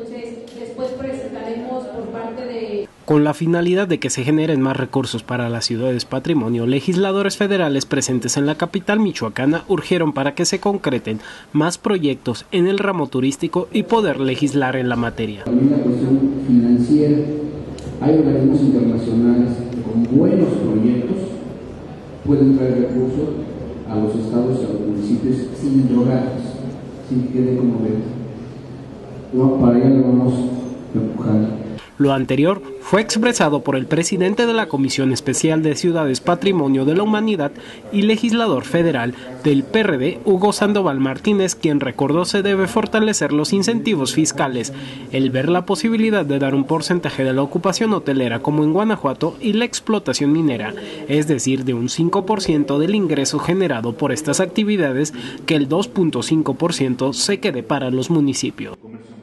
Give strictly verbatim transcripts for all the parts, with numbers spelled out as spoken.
entonces después presentaremos por parte de... Con la finalidad de que se generen más recursos para las ciudades patrimonio, legisladores federales presentes en la capital michoacana urgieron para que se concreten más proyectos en el ramo turístico y poder legislar en la materia. También la cuestión financiera, hay organismos internacionales con buenos proyectos, pueden traer recursos a los estados y a los municipios sin drogarlos, sin que quede como ven. No, para allá le vamos a empujar. Lo anterior fue expresado por el presidente de la Comisión Especial de Ciudades Patrimonio de la Humanidad y legislador federal del P R D, Hugo Sandoval Martínez, quien recordó se debe fortalecer los incentivos fiscales, el ver la posibilidad de dar un porcentaje de la ocupación hotelera como en Guanajuato y la explotación minera, es decir, de un cinco por ciento del ingreso generado por estas actividades, que el dos punto cinco por ciento se quede para los municipios.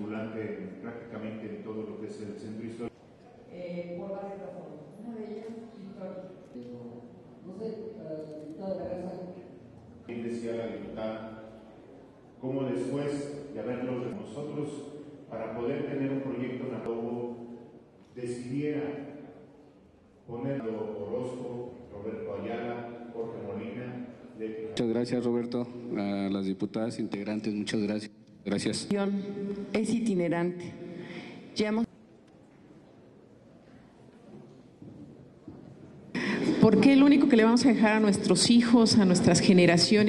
Decía la diputada, como después de haberlo de nosotros, para poder tener un proyecto en Adobo, decidiera poner a Orozco, Roberto Ayala, Jorge Molina. De... Muchas gracias, Roberto, a las diputadas integrantes, muchas gracias. Gracias. Es itinerante. Ya hemos... ¿Por qué lo único que le vamos a dejar a nuestros hijos, a nuestras generaciones?